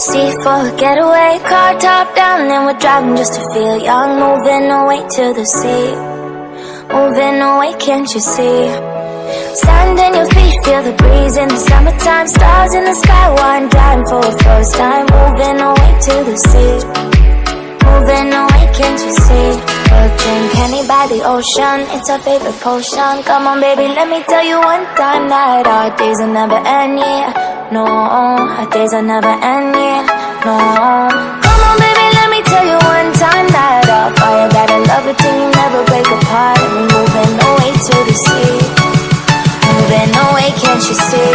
sea for a getaway. Car top down and we're driving just to feel young. Moving away to the sea, moving away, can't you see? Sand in your feet, feel the breeze in the summertime. Stars in the sky, one dying for a first time. Moving away to the sea, moving away, can't you see? We'll drink honey by the ocean, it's our favorite potion. Come on baby, let me tell you one time that our days will never end, yeah. No, our days will never end, yeah. No. Come on baby, let me tell you one time that our fire got a love it till you never break apart. And we're moving away to the sea, moving away, can't you see?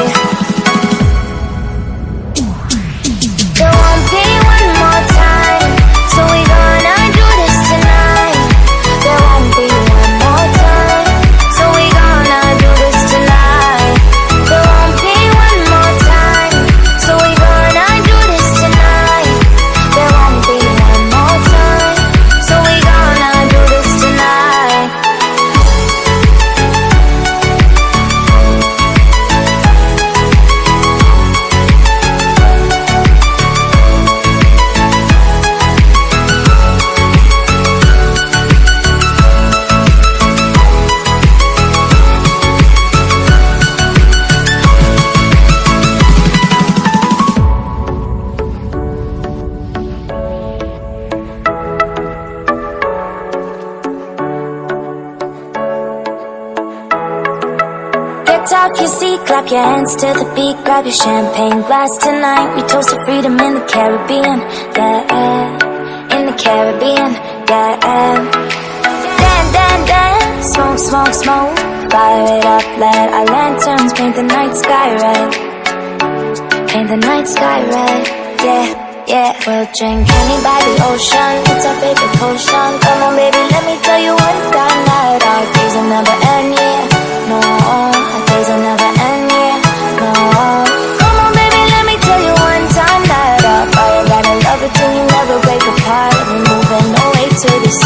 There won't be one more time, so we gonna do this tonight. There won't be one more time, so we gonna do this tonight. There won't be one more time, so we gonna do this tonight. There won't be one more time, so we gonna do this tonight. Off your seat, clap your hands to the beat. Grab your champagne glass tonight. We toast to freedom in the Caribbean, yeah. In the Caribbean, yeah. Dance, dance, dance. Smoke, smoke, smoke. Fire it up, let our lanterns paint the night sky red. Paint the night sky red, yeah, yeah. We'll drink honey by the ocean, it's our favorite potion. Come on baby, let me tell you one time that our days will never end, yeah. No, our days will never end, yeah. No. Come on baby, let me tell you one time that our fire got a love it till you never break apart. And we're moving away to the sea.